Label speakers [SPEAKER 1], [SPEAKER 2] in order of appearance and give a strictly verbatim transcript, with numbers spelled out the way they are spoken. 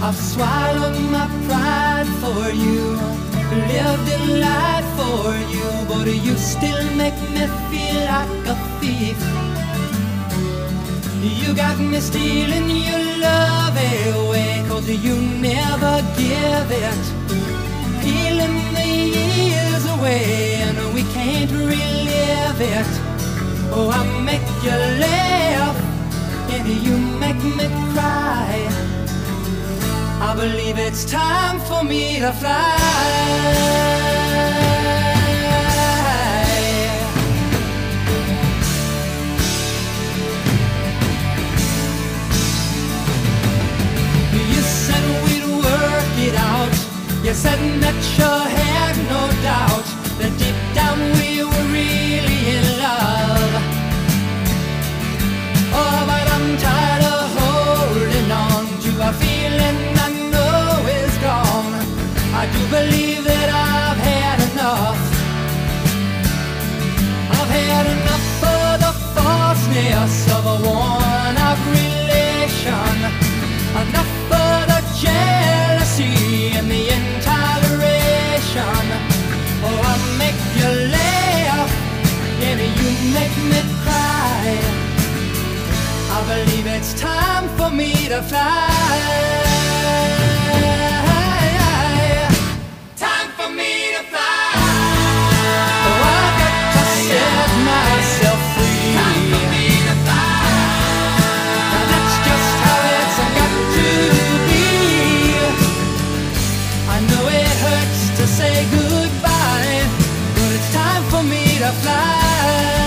[SPEAKER 1] I've swallowed my pride for you, lived in light for you, but you still make me feel like a thief. You got me stealing your love away, 'cause you never give it. Peeling the years away and we can't relive it. Oh, I make you laugh and you make me cry. I believe it's time for me to fly. You said that you had no doubt that deep down we were really in love. Oh, but I'm tired of holding on to a feeling I know is gone. I do believe that I've had enough. I've had enough of the falseness of a worn-out relation. Enough of the jealousy and the intoleration. Oh, I make you laugh and you make me cry. I believe it's time for me to fly. Time for me to fly. Oh, I've got to set myself free. Time for me to fly. Now that's just how it's got to be. I know it hurts to say goodbye, but it's time for me to fly.